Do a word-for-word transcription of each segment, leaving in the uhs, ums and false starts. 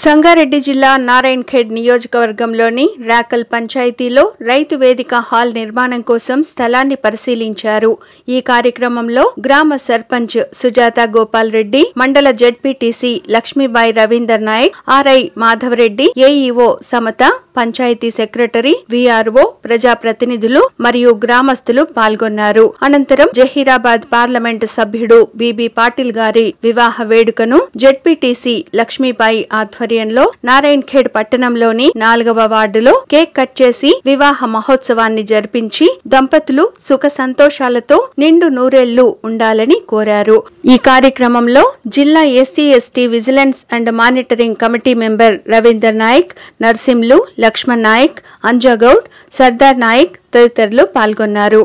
సంగారెడ్డి జిల్లా నారాయణఖేడ్ నియోజకవర్గంలోని రాకల్ పంచాయతీలో రైతు వేదిక హాల్ నిర్మాణం కోసం స్థలాన్ని పరిశీలించారు. ఈ కార్యక్రమంలో గ్రామ సర్పంచ్ సుజాత గోపాల్ రెడ్డి, మండల ZPTC Lakshmibai Ravinder Naik, RI Madhavareddy, AEO Samatha, panchayat secretary, VRO, ప్రజాప్రతినిధులు మరియు గ్రామస్తులు పాల్గొన్నారు. అనంతరం జహీరాబాద్ పార్లమెంటు సభ్యుడు బీబీ పాటిల్ గారి వివాహ వేడుకను జెడ్పీటీసీ లక్ష్మీబాయి ఆధ్వర్యంలో నారాయణఖేడ్ పట్టణంలోని నాలుగవ వార్డులో కేక్ కట్ చేసి వివాహ మహోత్సవాన్ని జరిపించి దంపతులు సుఖ సంతోషాలతో నిండు నూరేళ్లు ఉండాలని కోరారు. ఈ కార్యక్రమంలో జిల్లా SC ST vigilance and monitoring committee member Ravinder Naik, Narsimlu, Lakshman Naik, Anjagoud, Sardar Naik తదితరులు పాల్గొన్నారు.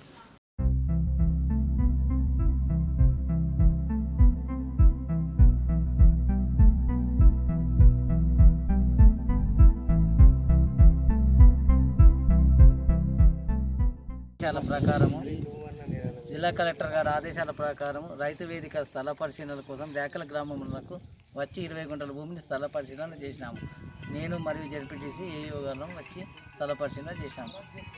ప్రకారము జిల్లా కలెక్టర్ గారి ఆదేశాల ప్రకారం రైతు వేదిక స్థల పరిశీలన కోసం రేకల గ్రామములకు వచ్చి ఇరవై గుంటల భూమిని స్థల పరిశీలన చేసినాము. నేను మరియు జెడ్పీటీసీ ఏఈఓ గారు వచ్చి స్థల పరిశీలన చేసినాము.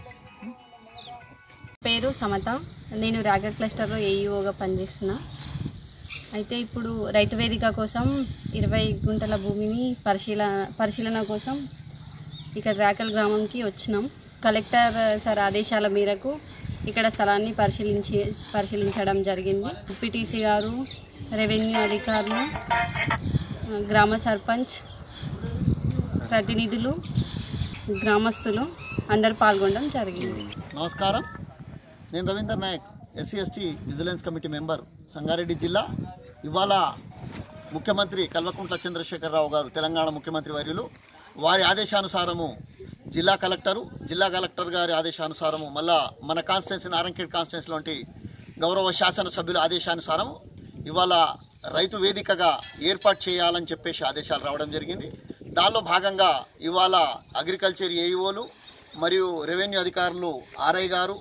పేరు సమత, నేను రాగర్ క్లస్టర్లో ఏఈఓగా పనిచేస్తున్నా. అయితే ఇప్పుడు రైతు వేదిక కోసం ఇరవై గుంటల భూమిని పరిశీలన పరిశీలన కోసం ఇక్కడ రాకల్ గ్రామంకి వచ్చినాం. కలెక్టర్ సార్ ఆదేశాల మేరకు ఇక్కడ స్థలాన్ని పరిశీలించి పరిశీలించడం జరిగింది. పిటిసి గారు, రెవెన్యూ అధికారులు, గ్రామ సర్పంచ్, ప్రతినిధులు, గ్రామస్తులు అందరు పాల్గొనడం జరిగింది. నమస్కారం, నేను Ravinder Naik, SC ST vigilance committee member, Sangareddy జిల్లా. ఇవాళ ముఖ్యమంత్రి కల్వకుంట్ల చంద్రశేఖరరావు గారు, తెలంగాణ ముఖ్యమంత్రి వర్యులు, వారి ఆదేశానుసారము జిల్లా కలెక్టరు జిల్లా కలెక్టర్ గారి ఆదేశానుసారము మళ్ళా మన కాన్స్టిట్యున్సీ నారాయణఖేడ్ కాన్స్టిట్యున్సీలోని గౌరవ శాసనసభ్యుల ఆదేశానుసారము ఇవాళ రైతు వేదికగా ఏర్పాటు చేయాలని చెప్పేసి ఆదేశాలు రావడం జరిగింది. దానిలో భాగంగా ఇవాళ అగ్రికల్చర్ ఏఈఓలు మరియు రెవెన్యూ అధికారులు, ఆర్ఐ గారు,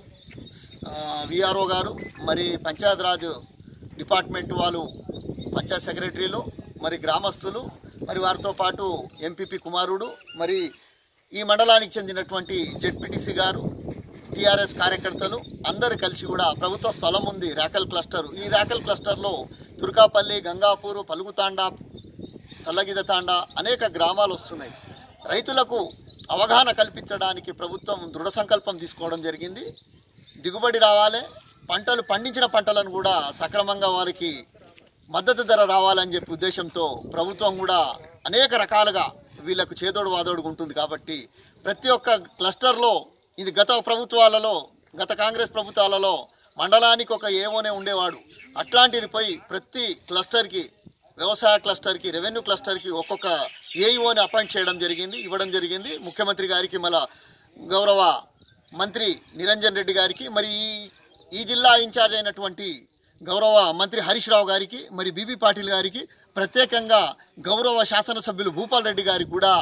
విఆర్ఓ గారు, మరి పంచాయతీరాజ్ డిపార్ట్మెంట్ వాళ్ళు, పంచాయత్ సెక్రటరీలు, మరి గ్రామస్తులు, మరి వారితో పాటు ఎంపీపీ కుమారుడు, మరి ఈ మండలానికి చెందినటువంటి జెడ్పీటీసీ గారు, టీఆర్ఎస్ కార్యకర్తలు అందరూ కలిసి కూడా ప్రభుత్వ స్థలం ఉంది రాకల్ క్లస్టర్. ఈ రాకల్ క్లస్టర్లో తుర్కాపల్లి, గంగాపూర్, పలుగుతాండా, చల్లగిదతాండా అనేక గ్రామాలు వస్తున్నాయి. రైతులకు అవగాహన కల్పించడానికి ప్రభుత్వం దృఢ సంకల్పం తీసుకోవడం జరిగింది. దిగుబడి రావాలి, పంటలు పండించిన పంటలను కూడా సక్రమంగా వారికి మద్దతు ధర రావాలని చెప్పి ఉద్దేశంతో ప్రభుత్వం కూడా అనేక రకాలుగా వీళ్ళకు చేదోడు వాదోడుగా ఉంటుంది. కాబట్టి ప్రతి ఒక్క క్లస్టర్లో, ఇది గత ప్రభుత్వాలలో, గత కాంగ్రెస్ ప్రభుత్వాలలో మండలానికి ఒక ఏవోనే ఉండేవాడు. అట్లాంటిది పోయి ప్రతి క్లస్టర్కి, వ్యవసాయ క్లస్టర్కి, రెవెన్యూ క్లస్టర్కి ఒక్కొక్క ఏఈఓని అపాయింట్ చేయడం జరిగింది, ఇవ్వడం జరిగింది. ముఖ్యమంత్రి గారికి, మళ్ళా గౌరవ మంత్రి నిరంజన్ రెడ్డి గారికి, మరి ఈ జిల్లా ఇన్ఛార్జ్ అయినటువంటి గౌరవ మంత్రి హరీష్ రావు గారికి, మరి బీబీ పాటిల్ గారికి, ప్రత్యేకంగా గౌరవ శాసనసభ్యులు భూపాల్ రెడ్డి గారికి కూడా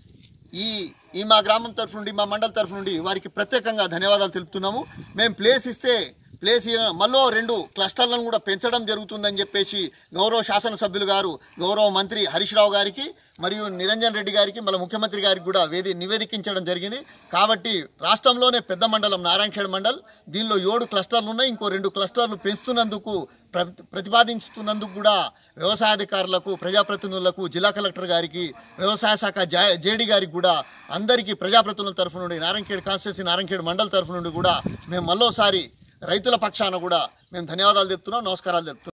ఈ ఈ మా గ్రామం తరఫు నుండి, మా మండలి తరఫు నుండి వారికి ప్రత్యేకంగా ధన్యవాదాలు తెలుపుతున్నాము. మేము ప్లేస్ ఇస్తే ప్లేస్ మళ్ళీ రెండు క్లస్టర్లను కూడా పెంచడం జరుగుతుందని చెప్పేసి గౌరవ శాసనసభ్యులు గారు, గౌరవ మంత్రి హరీష్ రావు గారికి మరియు నిరంజన్ రెడ్డి గారికి, మళ్ళీ ముఖ్యమంత్రి గారికి కూడా వేది నివేదించడం జరిగింది. కాబట్టి రాష్ట్రంలోనే పెద్ద మండలం నారాయణఖేడ్ మండల్, దీనిలో ఏడు క్లస్టర్లు ఉన్నాయి. ఇంకో రెండు క్లస్టర్లు పెంచుతున్నందుకు, ప్రతిపాదించుతున్నందుకు కూడా వ్యవసాయాధికారులకు, ప్రజాప్రతినిధులకు, జిల్లా కలెక్టర్ గారికి, వ్యవసాయ శాఖ జేడీ గారికి కూడా అందరికీ ప్రజాప్రతినిధుల తరఫు నుండి, నారాయణఖేడ్ కాన్స్టిట్యున్సీ నారాయణఖేడ్ మండల్ తరఫు నుండి కూడా మేము మళ్ళోసారి రైతుల పక్షాన కూడా మేము ధన్యవాదాలు చెప్తున్నాం, నమస్కారాలు చెప్తున్నాం.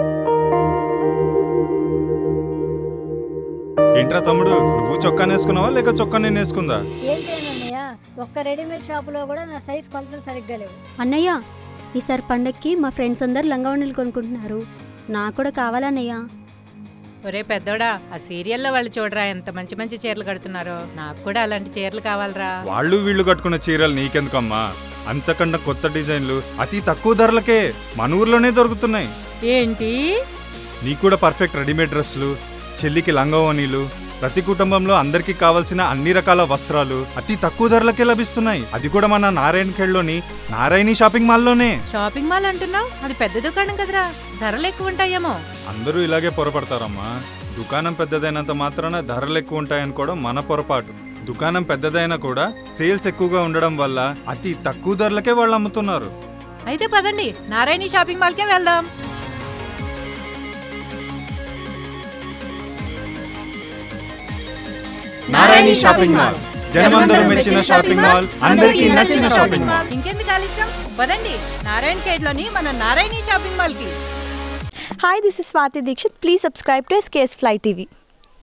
ఏంట్రా తమ్ముడు, నువ్వు చొక్కా వేసుకున్నావా లేక చొక్కా నేను వేసుకుందా? ఏంటేనన్నయ్య, ఒక్క రెడీమేడ్ షాపులో కూడా నా సైజ్ కొలతలు సరిగ్గా లేవు. అన్నయ్య, ఈసారి పండక్కి మా ఫ్రెండ్స్ అందరు లంగావణులు కొనుక్కుంటున్నారు, నాకు కూడా కావాలన్నయ్య. ఒరే పెద్దోడా, ఆ సీరియల్లో వాళ్ళు చూడరా ఎంత మంచి మంచి చీరలు కడుతున్నారో, నాకు కూడా అలాంటి చీరలు కావాలరా. వాళ్ళు వీళ్ళు కట్టుకున్న చీరలు నీకెందుకమ్మా? అంతకన్నా కొత్త డిజైన్లు అతి తక్కువ ధరలకే మన ఊర్లోనే దొరుకుతున్నాయి. ఏంటి? నీకు కూడా పర్ఫెక్ట్ రెడీమేడ్ డ్రెస్సులు, చెల్లికి లంగావణీలు, ప్రతి కుటుంబంలో అందరికీ కావాల్సిన అన్ని రకాల వస్త్రాలు అతి తక్కువ ధరలకే లభిస్తున్నాయి. అది కూడా మన నారాయణఖేడ్లోని నారాయణి షాపింగ్ మాల్లోనే. షాపింగ్ మాల్ అంటున్నావు? అది పెద్ద దుకాణం కదరా, ధరలు ఎక్కువ ఉంటాయేమో. అందరూ ఇలాగే పొరపడతారమ్మా. దుకాణం పెద్దదైనంత మాత్రాన ధరలు ఎక్కువ ఉంటాయనుకోవడం మన పొరపాటు. దుకాణం పెద్దదైనా కూడా సేల్స్ ఎక్కువగా ఉండడం వల్ల అతి తక్కువ ధరలకే వాళ్ళు అమ్ముతున్నారు. అయితే పదండి నారాయణి షాపింగ్ మాల్కే వెళ్దాం. నారాయణి షాపింగ్ మాల్, జనమందరూ మెచ్చిన షాపింగ్ మాల్, అందరికీ నచ్చిన షాపింగ్ మాల్. ఇంకెందుకు ఆలస్యం, పదండి నారాయణ ఖేడ్ లోని మన నారాయణి షాపింగ్ మాల్ కి. Hi, this is Swati Dikshit. Please subscribe to S K S Fly T V.